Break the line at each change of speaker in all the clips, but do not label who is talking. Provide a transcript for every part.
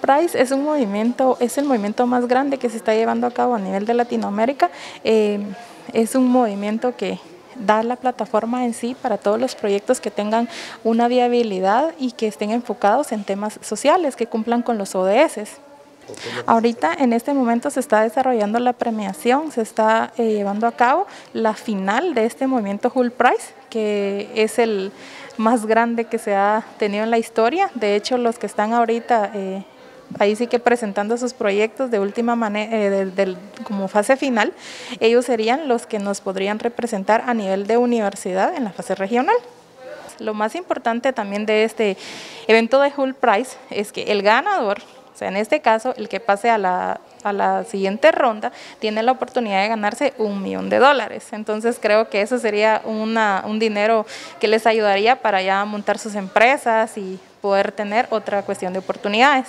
Prize es un movimiento, es el movimiento más grande que se está llevando a cabo a nivel de Latinoamérica. Es un movimiento que da la plataforma en sí para todos los proyectos que tengan una viabilidad y que estén enfocados en temas sociales, que cumplan con los ODS. Ahorita en este momento se está desarrollando la premiación, se está llevando a cabo la final de este movimiento Hull Prize, que es el más grande que se ha tenido en la historia. De hecho, los que están ahorita ahí sí que presentando sus proyectos de última manera, como fase final, ellos serían los que nos podrían representar a nivel de universidad en la fase regional. Lo más importante también de este evento de Hull Prize es que el ganador, o sea, en este caso, el que pase a la siguiente ronda, tiene la oportunidad de ganarse $1 millón. Entonces creo que eso sería un dinero que les ayudaría para ya montar sus empresas y poder tener otra cuestión de oportunidades.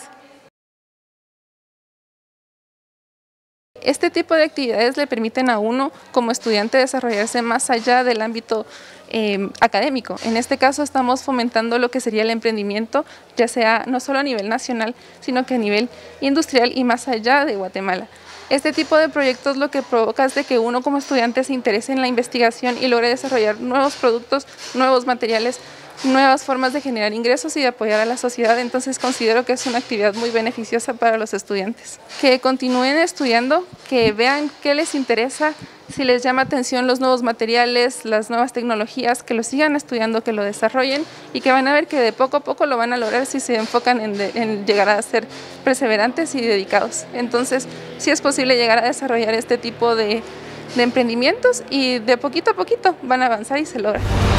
Este tipo de actividades le permiten a uno como estudiante desarrollarse más allá del ámbito académico. En este caso estamos fomentando lo que sería el emprendimiento, ya sea no solo a nivel nacional, sino que a nivel industrial y más allá de Guatemala. Este tipo de proyectos lo que provoca es de que uno como estudiante se interese en la investigación y logre desarrollar nuevos productos, nuevos materiales, nuevas formas de generar ingresos y de apoyar a la sociedad. Entonces considero que es una actividad muy beneficiosa para los estudiantes. Que continúen estudiando, que vean qué les interesa, si les llama atención los nuevos materiales, las nuevas tecnologías, que lo sigan estudiando, que lo desarrollen y que van a ver que de poco a poco lo van a lograr si se enfocan en llegar a ser perseverantes y dedicados. Entonces sí es posible llegar a desarrollar este tipo de emprendimientos y de poquito a poquito van a avanzar y se logra.